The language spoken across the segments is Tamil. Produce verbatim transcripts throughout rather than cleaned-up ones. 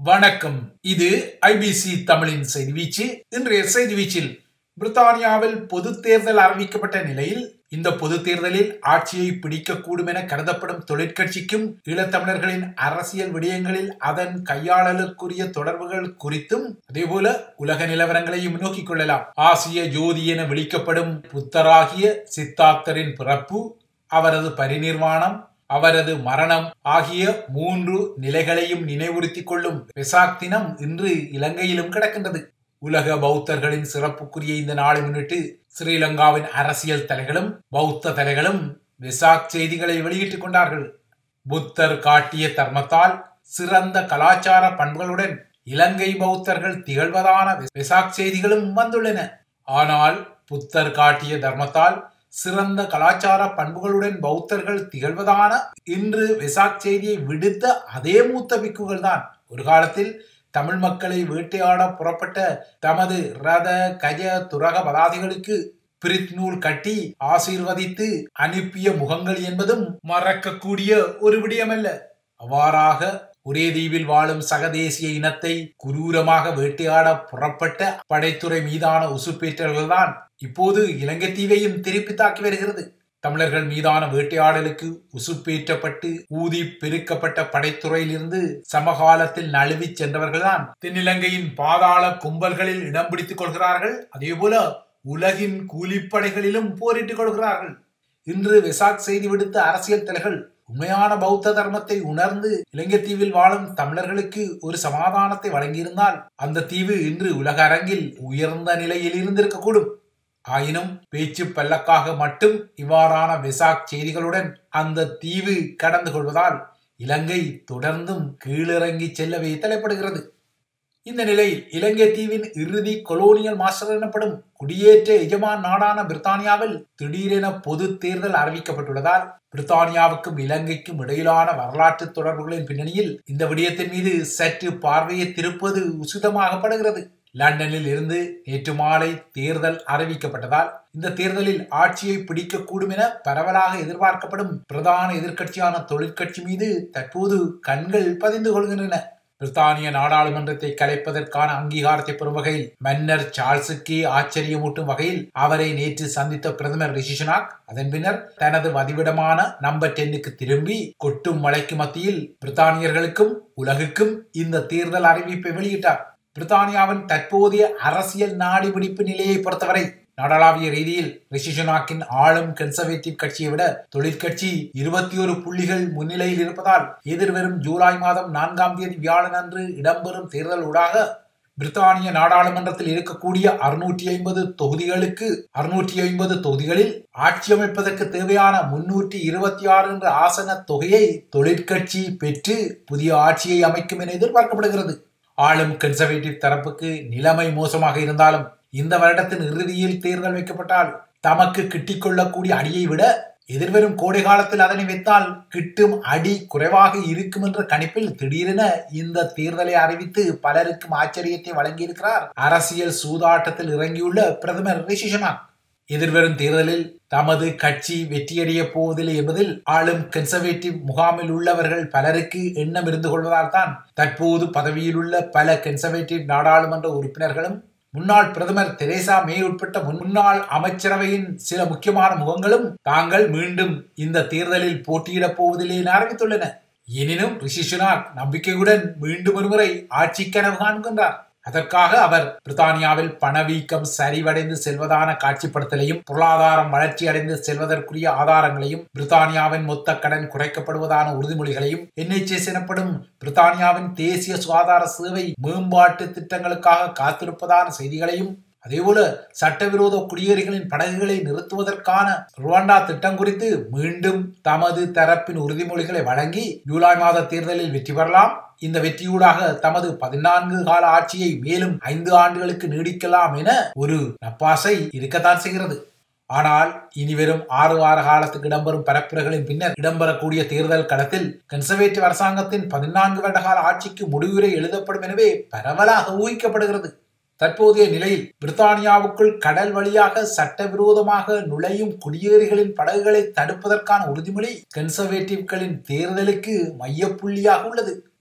வணக்கம். இது ஐபிசி தமிழின் செய்தி வீச்சு. இன்றைய செய்தி வீச்சில் பிரித்தானியாவில் பொது தேர்தல் அறிவிக்கப்பட்ட நிலையில் இந்த பொது தேர்தலில் ஆட்சியை பிடிக்கக்கூடும் என கருதப்படும் தொழிற்கட்சிக்கும் ஈழத்தமிழர்களின் அரசியல் விடயங்களில் அதன் கையாளலுக்குரிய தொடர்புகள் குறித்தும் அதேபோல உலக நிலவரங்களையும் நோக்கிக் கொள்ளலாம். ஆசிய ஜோதி என விളിக்கப்படும் புத்தராகிய சித்தார்த்தரின் பிறப்பு, அவரது பரிநிர்வாணம், அவரது மரணம் ஆகிய மூன்று நிலைகளையும் நினைவுறுத்திக் கொள்ளும் வெசாக் தினம் இன்று இலங்கையிலும் கிடக்கின்றது. உலக பௌத்தர்களின் சிறப்புக்குரிய இந்த நாளை முன்னிட்டு ஸ்ரீலங்காவின் அரசியல் தலைகளும் பௌத்த தலைகளும் வெசாக் செய்திகளை வெளியிட்டுக் கொண்டார்கள். புத்தர் காட்டிய தர்மத்தால் சிறந்த கலாச்சார பண்புகளுடன் இலங்கை பௌத்தர்கள் திகழ்வதான வெசாக் செய்திகளும் வந்துள்ளன. ஆனால் புத்தர் காட்டிய தர்மத்தால் சிறந்த கலாச்சார பண்புகளுடன் பௌத்தர்கள் திகழ்வதான இன்று வெசாக் செய்தியை விடுத்த அதே மூத்த பிக்குகள் தான் ஒரு காலத்தில் தமிழ் மக்களை வேட்டையாட புறப்பட்ட தமது ரத கஜ துரக பதாதிகளுக்கு பிரித் நூல் கட்டி ஆசீர்வதித்து அனுப்பிய முகங்கள் என்பதும் மறக்கக்கூடிய ஒரு விடயமல்ல. அவ்வாறாக ஒரே தீவில் வாழும் சகதேசிய இனத்தை குரூரமாக வேட்டையாட புறப்பட்ட படைத்துறை மீதான உசுப்பேற்றல்கள்தான் இப்போது இலங்கை தீவையும் திருப்பி தாக்கி வருகிறது. தமிழர்கள் மீதான வேட்டையாடலுக்கு உசுப்பேற்றப்பட்டு ஊதி பெருக்கப்பட்ட படைத்துறையிலிருந்து சமகாலத்தில் நழுவி சென்றவர்கள்தான் தென்னிலங்கையின் பாதாள கும்பல்களில் இடம் பிடித்துக் கொள்கிறார்கள். அதே போல உலகின் கூலிப்படைகளிலும் போரிட்டுக் கொள்கிறார்கள். இன்று வெசாக் செய்தி விடுத்த அரசியல் தலைகள் உண்மையான பௌத்த தர்மத்தை உணர்ந்து இலங்கை தீவில் வாழும் தமிழர்களுக்கு ஒரு சமாதானத்தை வழங்கியிருந்தால் அந்த தீவு இன்று உலக அரங்கில் உயர்ந்த நிலையில் இருந்திருக்கக்கூடும். ஆயினும் பேச்சு பல்லக்காக மட்டும் இவ்வாறான வெசாக் செய்திகளுடன் அந்த தீவு கடந்து கொள்வதால் இலங்கை தொடர்ந்தும் கீழிறங்கி செல்லவே தலைப்படுகிறது. இந்த நிலையில் இலங்கை தீவின் இறுதி கொலோனியல் மாஸ்டர் எனப்படும் குடியேற்ற எஜமான் நாடான பிரித்தானியாவில் திடீரென பொது தேர்தல் அறிவிக்கப்பட்டுள்ளதால் பிரித்தானியாவுக்கும் இலங்கைக்கும் இடையிலான வரலாற்று தொடர்புகளின் பின்னணியில் இந்த விடயத்தின் மீது சற்று பார்வையை திருப்பது உசிதமாகப்படுகிறது. லண்டனில் இருந்து நேற்று மாலை தேர்தல் அறிவிக்கப்பட்டதால் இந்த தேர்தலில் ஆட்சியை பிடிக்கக்கூடும் என பரவலாக எதிர்பார்க்கப்படும் பிரதான எதிர்க்கட்சியான தொழிற்கட்சி மீது தற்போது கண்கள் பதிந்து கொள்கின்றன. பிரித்தானிய நாடாளுமன்றத்தை கலைப்பதற்கான அங்கீகாரத்தை பெறும் வகையில் மன்னர் சார்ல்ஸுக்கே ஆச்சரியமூட்டும் வகையில் அவரை நேற்று சந்தித்த பிரதமர் ரிஷி சுனாக் அதன் பின்னர் தனது வதிவிடமான நம்பர் டென்னுக்கு திரும்பி கொட்டும் மழைக்கு மத்தியில் பிரித்தானியர்களுக்கும் உலகுக்கும் இந்த தேர்தல் அறிவிப்பை வெளியிட்டார். பிரித்தானியாவின் தற்போதைய அரசியல் நாடி பிடிப்பு நிலையை பொறுத்தவரை நாடாளாவிய ரீதியில் ரிஷி சுனாக்கின் ஆளும் கன்சர்வேட்டிவ் கட்சியை விட தொழிற்கட்சி இருபத்தி ஒரு புள்ளிகள் முன்னிலையில் இருப்பதால் எதிர்வரும் ஜூலை மாதம் நான்காம் தேதி வியாழன் அன்று இடம்பெறும் தேர்தல் ஊடாக பிரித்தானிய நாடாளுமன்றத்தில் இருக்கக்கூடிய அறுநூற்றி ஐம்பது தொகுதிகளுக்கு அறுநூற்றி ஐம்பது தொகுதிகளில் ஆட்சி அமைப்பதற்கு தேவையான முன்னூற்றி இருபத்தி ஆறு என்ற ஆசன தொகையை தொழிற்கட்சி பெற்று புதிய ஆட்சியை அமைக்கும் என எதிர்பார்க்கப்படுகிறது. ஆளும் கன்சர்வேட்டிவ் தரப்புக்கு நிலைமை மோசமாக இருந்தாலும் இந்த வருடத்தின் இறுதியில் தேர்தல் வைக்கப்பட்டால் தமக்கு கிட்டிக் கொள்ளக்கூடிய அடியை விட எதிர்வரும் கோடை காலத்தில் அதனை வைத்தால் கிட்டும் அடி குறைவாக இருக்கும் என்ற கணிப்பில் திடீரென இந்த தேர்தலை அறிவித்து பலருக்கும் ஆச்சரியத்தை வழங்கியிருக்கிறார் அரசியல் சூதாட்டத்தில் இறங்கியுள்ள பிரதமர் ரிஷி சுனாக். எதிர்வரும் தேர்தலில் தமது கட்சி வெற்றியடைய போவதில்லை என்பதில் ஆளும் கன்சர்வேட்டிவ் முகாமில் உள்ளவர்கள் பலருக்கு எண்ணம் இருந்து கொள்வதால் தான் தற்போது பதவியில் உள்ள பல கன்சர்வேட்டிவ் நாடாளுமன்ற உறுப்பினர்களும் முன்னாள் பிரதமர் தெரேசா மே உட்பட்ட முன்னாள் அமைச்சரவையின் சில முக்கியமான முகங்களும் தாங்கள் மீண்டும் இந்த தேர்தலில் போட்டியிடப் போவதில்லை என அறிவித்துள்ளன. எனினும் ரிஷி சுனாக் நம்பிக்கையுடன் மீண்டும் ஒருமுறை ஆட்சி கனவு காண்கின்றார். அதற்காக அவர் பிரித்தானியாவில் பணவீக்கம் சரிவடைந்து செல்வதான காட்சிப்படுத்தலையும் பொருளாதாரம் வளர்ச்சி அடைந்து செல்வதற்குரிய ஆதாரங்களையும் பிரித்தானியாவின் மொத்த கடன் குறைக்கப்படுவதான உறுதிமொழிகளையும் என்எச்எஸ் எனப்படும் பிரித்தானியாவின் தேசிய சுகாதார சேவை மேம்பாட்டு திட்டங்களுக்காக காத்திருப்பதான செய்திகளையும் அதேபோல சட்டவிரோத குடியேறிகளின் படகுகளை நிறுத்துவதற்கான ருவாண்டா திட்டம் குறித்து மீண்டும் தமது தரப்பின் உறுதிமொழிகளை வழங்கி ஜூலை மாத தேர்தலில் வெற்றி பெறலாம். இந்த வெற்றியூடாக தமது பதினான்கு கால ஆட்சியை மேலும் ஐந்து ஆண்டுகளுக்கு நீடிக்கலாம் என ஒரு நப்பாசை இருக்கத்தான் செய்கிறது. ஆனால் இனிவரும் ஆறு வார காலத்துக்கு இடம்பெறும் பரப்புரைகளின் பின்னர் இடம்பெறக்கூடிய தேர்தல் களத்தில் கன்சர்வேட்டிவ் அரசாங்கத்தின் பதினான்கு வருட கால ஆட்சிக்கு முடிவுரை எழுதப்படும் எனவே பரவலாக ஊகிக்கப்படுகிறது. தற்போதைய நிலையில் பிரித்தானியாவுக்குள் கடல் வழியாக சட்டவிரோதமாக நுழையும் குடியேறிகளின் படகுகளை தடுப்பதற்கான உறுதிமொழி கன்சர்வேட்டிவ்களின் தேர்தலுக்கு மையப்புள்ளியாக உள்ளது.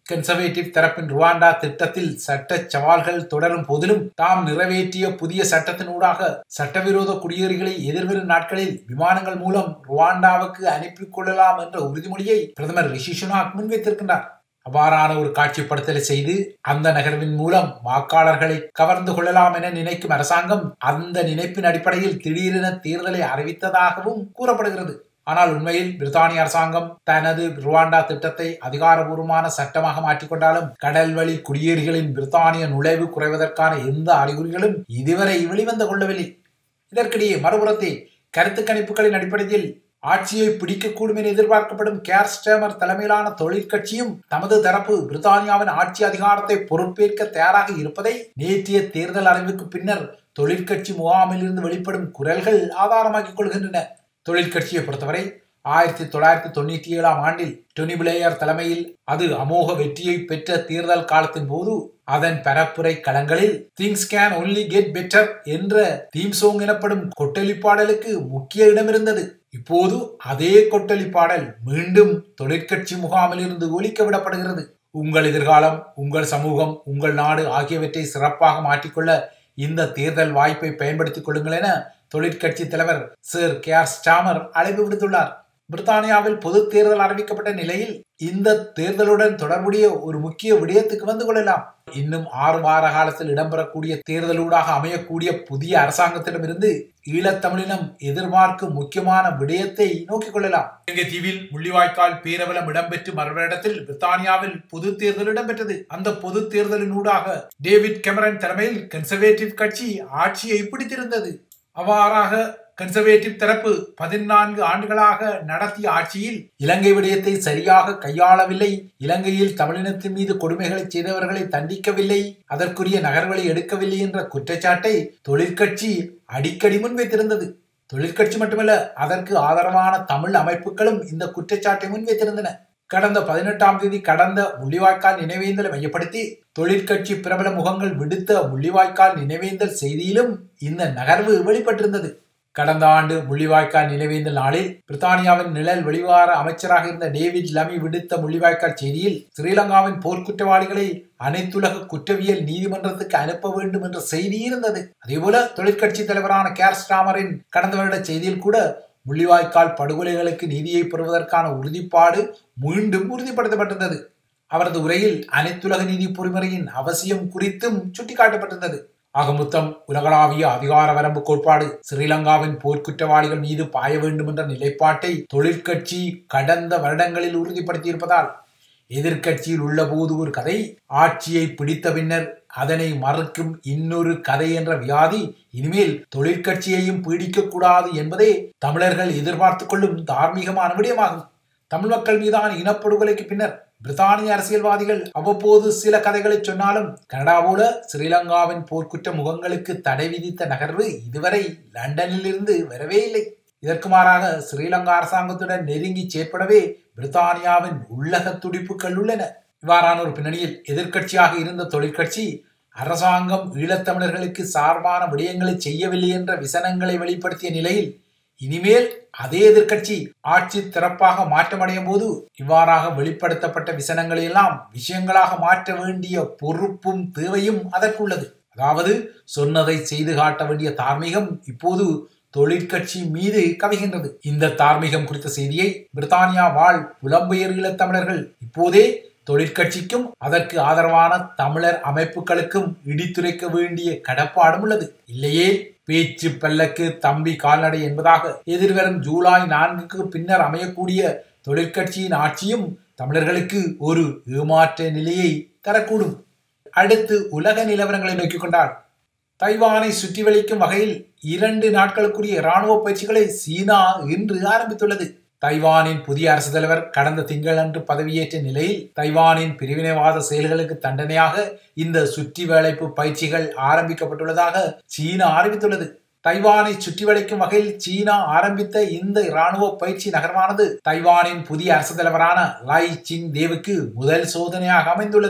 கன்சர்வேட்டிவ் தரப்பின் ருவாண்டா திட்டத்தில் சட்ட சவால்கள் தொடரும் போதிலும் தாம் நிறைவேற்றிய புதிய சட்டத்தினூடாக சட்டவிரோத குடியேறிகளை எதிர்வரும் நாட்களில் விமானங்கள் மூலம் ருவாண்டாவுக்கு அனுப்பிக் கொள்ளலாம் என்ற உறுதிமொழியை பிரதமர் ரிஷி சுனாக் முன்வைத்திருக்கின்றார். அவ்வாறான ஒரு காட்சிப்படுத்தலை செய்து அந்த நகர்வின் மூலம் வாக்காளர்களை கவர்ந்து கொள்ளலாம் என நினைக்கும் அரசாங்கம் அந்த நினைப்பின் அடிப்படையில் திடீரென தேர்தலை அறிவித்ததாகவும் கூறப்படுகிறது. ஆனால் உண்மையில் பிரித்தானிய அரசாங்கம் தனது ருவாண்டா திட்டத்தை அதிகாரபூர்வமான சட்டமாக மாற்றிக்கொண்டாலும் கடல் வழி குடியேறிகளின் பிரித்தானிய நுழைவு குறைவதற்கான எந்த அறிகுறிகளும் இதுவரை வெளிவந்து கொள்ளவில்லை. இதற்கிடையே மறுபுறத்தை கருத்து கணிப்புகளின் அடிப்படையில் ஆட்சியை பிடிக்கக்கூடும் என எதிர்பார்க்கப்படும் கேர் ஸ்டாமர் தலைமையிலான தொழிற்கட்சியும் தமது தரப்பு பிரித்தானியாவின் ஆட்சி அதிகாரத்தை பொறுப்பேற்க தயாராக இருப்பதை நேற்றைய தேர்தல் அறிவுக்கு பின்னர் தொழிற்கட்சி முகாமில் இருந்து வெளிப்படும் குரல்கள் ஆதாரமாக்கிக் கொள்கின்றன. தொழிற்கட்சியை பொறுத்தவரை ஆயிரத்தி தொள்ளாயிரத்தி தொண்ணூற்றி ஏழாம் ஆண்டில் டொனி பிளேயர் தலைமையில் அது அமோக வெற்றியை பெற்ற தேர்தல் காலத்தின் போது அதன் பரப்புரை களங்களில் things can only get better என்ற தீம் சோங் எனப்படும் கொட்டலி பாடலுக்கு முக்கிய இடம் இருந்தது. இப்போது அதே கொட்டலி பாடல் மீண்டும் தொழிற்கட்சி முகாமில் இருந்து ஒலிக்க விடப்படுகிறது. உங்கள் எதிர்காலம், உங்கள் சமூகம், உங்கள் நாடு ஆகியவற்றை சிறப்பாக மாற்றிக்கொள்ள இந்த தேர்தல் வாய்ப்பை பயன்படுத்திக் கொள்ளுங்கள் என தொழிற்கட்சி தலைவர் சர் கேர் ஸ்டாமர் அழைப்பு விடுத்துள்ளார். பிரித்தானியாவில் பொது தேர்தல் அறிவிக்கப்பட்ட நிலையில் இந்த தேர்தலுடன் தொடர்புடைய ஒரு முக்கிய விடயத்துக்கு வந்து கொள்ளலாம். இன்னும் ஆறு வார காலத்தில் இடம்பெறக்கூடிய தேர்தலூடாக அமையக்கூடிய புதிய அரசாங்கத்திடமிருந்து ஈழத்தமிழினம் எதிர்பார்க்கும் முக்கியமான விடயத்தை நோக்கிக் கொள்ளலாம். இலங்கை தீவில் முள்ளிவாய்க்கால் பேரவலம் இடம்பெற்று மறுவரிடத்தில் பிரித்தானியாவில் பொது தேர்தல் இடம்பெற்றது. அந்த பொது தேர்தலினூடாக டேவிட் கெமரன் தலைமையில் கன்சர்வேட்டிவ் கட்சி ஆட்சியை பிடித்திருந்தது. அவ்வாறாக கன்சர்வேட்டிவ் தரப்பு பதினான்கு ஆண்டுகளாக நடத்திய ஆட்சியில் இலங்கை விடயத்தை சரியாக கையாளவில்லை, இலங்கையில் தமிழினத்தின் மீது கொடுமைகளை செய்தவர்களை தண்டிக்கவில்லை, அதற்குரிய நகர்வுகளை எடுக்கவில்லை என்ற குற்றச்சாட்டை தொழிற்கட்சி அடிக்கடி முன்வைத்திருந்தது. தொழிற்கட்சி மட்டுமல்ல, அதற்கு ஆதரவான தமிழ் அமைப்புகளும் இந்த குற்றச்சாட்டை முன்வைத்திருந்தன. கடந்த பதினெட்டாம் தேதி கடந்த முள்ளிவாய்க்கால் நினைவேந்தலை மையப்படுத்தி தொழிற்கட்சி பிரபல முகங்கள் விடுத்த முள்ளிவாய்க்கால் நினைவேந்தல் செய்தியிலும் இந்த நகர்வு வெளிப்பட்டிருந்தது. கடந்த ஆண்டு முள்ளிவாய்க்கால் நினைவேந்தல் நாளில் பிரித்தானியாவின் நிழல் வெளிவார அமைச்சராக இருந்த டேவிட் லமி விடுத்த முள்ளிவாய்க்கால் செய்தியில் ஸ்ரீலங்காவின் போர்க்குற்றவாளிகளை அனைத்துலக குற்றவியல் நீதிமன்றத்துக்கு அனுப்ப வேண்டும் என்ற செய்தி இருந்தது. அதேபோல தொழிற்கட்சி தலைவரான கேர் ஸ்டாமரின் கடந்த வருட செய்தியில் கூட முள்ளிவாய்க்கால் படுகொலைகளுக்கு நீதியை பெறுவதற்கான உறுதிப்பாடு மீண்டும் உறுதிப்படுத்தப்பட்டிருந்தது. அவரது உரையில் அனைத்துலக நீதி பொறிமுறையின் அவசியம் குறித்தும் சுட்டிக்காட்டப்பட்டிருந்தது. ஆக மொத்தம் உலகளாவிய அதிகார வரம்பு கோட்பாடு ஸ்ரீலங்காவின் போர்க்குற்றவாளிகள் மீது பாய வேண்டும் என்ற நிலைப்பாட்டை தொழிற்கட்சி கடந்த வருடங்களில் உறுதிப்படுத்தியிருப்பதால் எதிர்கட்சியில் உள்ள போது ஒரு கதை, ஆட்சியை பிடித்த பின்னர் அதனை மறுக்கும் இன்னொரு கதை என்ற வியாதி இனிமேல் தொழிற்கட்சியையும் பீடிக்க கூடாது என்பதே தமிழர்கள் எதிர்பார்த்து கொள்ளும் தார்மீகமான விடயமாகும். தமிழ் மக்கள் மீதான இனப்படுகொலைக்கு பின்னர் பிரித்தானிய அரசியல்வாதிகள் அவ்வப்போது சில கதைகளை சொன்னாலும் கனடா போல ஸ்ரீலங்காவின் போர்க்குற்ற முகங்களுக்கு தடை விதித்த நகர்வு இதுவரை லண்டனில் இருந்து வரவே இல்லை. இதற்கு மாறாக ஸ்ரீலங்கா அரசாங்கத்துடன் நெருங்கி செயற்படவே பிரித்தானியாவின் உள்ளக துடிப்புகள் உள்ளன. இவ்வாறான ஒரு பின்னணியில் எதிர்கட்சியாக இருந்த தொழிற்கட்சி அரசாங்கம் ஈழத்தமிழர்களுக்கு சார்பான விடயங்களை செய்யவில்லை என்ற விசனங்களை வெளிப்படுத்திய நிலையில் இனிமேல் அதே எதிர்கட்சி ஆட்சி சிறப்பாக மாற்றமடையும் போது இவ்வாறாக வெளிப்படுத்தப்பட்ட விசனங்களை எல்லாம் விஷயங்களாக மாற்ற வேண்டிய பொறுப்பும் தேவையும் அதற்குள்ளது. அதாவது சொன்னதை செய்து காட்ட வேண்டிய தார்மீகம் இப்போது தொழிற்கட்சி மீது கவிகின்றது. இந்த தார்மீகம் குறித்த செய்தியை பிரித்தானியா வாழ் புலம்பெயர் ஈழத்தமிழர்கள் இப்போதே தொழிற்கட்சிக்கும் அதற்கு ஆதரவான தமிழர் அமைப்புகளுக்கும் இடித்துரைக்க வேண்டிய கடப்பாடும் உள்ளது. இல்லையே பேச்சு பல்லக்கு தம்பி கால்நடை என்பதாக எதிர்வரும் ஜூலை நான்குக்கு பின்னர் அமையக்கூடிய தொழிற்கட்சியின் ஆட்சியும் தமிழர்களுக்கு ஒரு ஏமாற்ற நிலையை தரக்கூடும். அடுத்து உலக நிலவரங்களை நோக்கிக் கொண்டால் தைவானை சுற்றி வளைக்கும் வகையில் இரண்டு நாட்களுக்குரிய இராணுவ பயிற்சிகளை சீனா இன்று ஆரம்பித்துள்ளது. தைவானின் புதிய அரசு தலைவர் கடந்த திங்களன்று பதவியேற்ற நிலையில் தைவானின் பிரிவினைவாத செயல்களுக்கு தண்டனையாக இந்த சுற்றி வளைப்பு பயிற்சிகள் ஆரம்பிக்கப்பட்டுள்ளதாக சீனா அறிவித்துள்ளது. தைவானை சுற்றி வளைக்கும் வகையில் சீனா ஆரம்பித்த இந்த இராணுவ பயிற்சி நகர்வானது தைவானின் புதிய அரசு தலைவரான லை சிங் தேவுக்கு முதல் சோதனையாக அமைந்துள்ளது.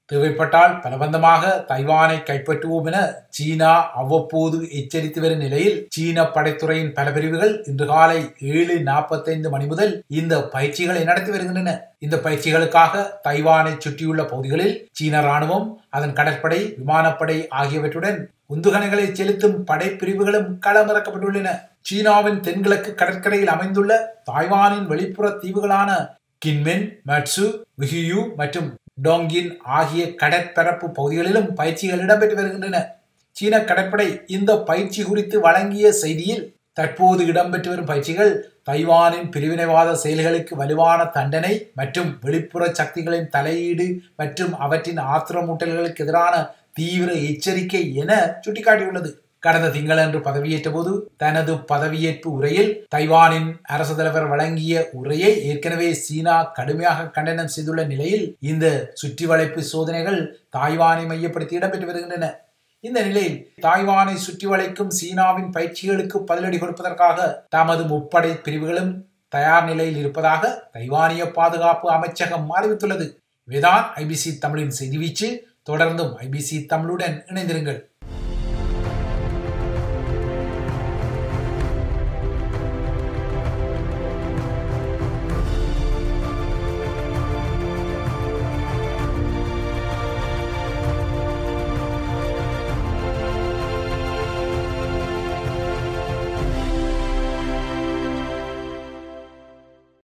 தேவைப்பட்டால் பலவந்தமாக தைவானை கைப்பற்றுவோம் என சீனா அவ்வப்போது எச்சரித்து வரும் நிலையில் சீன படைத்துறையின் பல பிரிவுகள் இன்று காலை ஏழு நாற்பத்தைந்து மணி முதல் இந்த பயிற்சிகளை நடத்தி வருகின்றன. இந்த பயிற்சிகளுக்காக தைவானை சுற்றியுள்ள பகுதிகளில் சீன ராணுவம், அதன் கடற்படை, விமானப்படை ஆகியவற்றுடன் உந்துகணைகளை செலுத்தும் படைப்பிரிவுகளும் களமிறக்கப்பட்டுள்ளன. சீனாவின் தென்கிழக்கு கடற்கரையில் அமைந்துள்ள தாய்வானின் வெளிப்புற தீவுகளான கின்மென், மட்சு, விஹியூ மற்றும் டோங்கின் ஆகிய கடற்பரப்பு பகுதிகளிலும் பயிற்சிகள் இடம்பெற்று வருகின்றன. சீன கடற்படை இந்த பயிற்சி குறித்து வழங்கிய செய்தியில், தற்போது இடம்பெற்று வரும் பயிற்சிகள் தைவானின் பிரிவினைவாத செயல்களுக்கு வலுவான தண்டனை மற்றும் வெளிப்புற சக்திகளின் தலையீடு மற்றும் அவற்றின் ஆத்திரமூட்டல்களுக்கு எதிரான தீவிர எச்சரிக்கை என சுட்டிக்காட்டியுள்ளது. கடந்த திங்களன்று பதவியேற்ற போது தனது பதவியேற்பு உரையில் தைவானின் அரசு தலைவர் வழங்கிய உரையை ஏற்கனவே சீனா கடுமையாக கண்டனம் செய்துள்ள நிலையில் இந்த சுற்றி வளைப்பு சோதனைகள் தாய்வானை மையப்படுத்தி இடம்பெற்று வருகின்றன. இந்த நிலையில் தாய்வானை சுற்றி வளைக்கும் சீனாவின் பயிற்சிகளுக்கு பதிலடி கொடுப்பதற்காக தமது முப்படை பிரிவுகளும் தயார் நிலையில் இருப்பதாக தைவானிய பாதுகாப்பு அமைச்சகம் அறிவித்துள்ளது. இவைதான் ஐபிசி தமிழின் செய்தி வீச்சு. தொடர்ந்தும் ஐபிசி தமிழுடன் இணைந்திருங்கள்.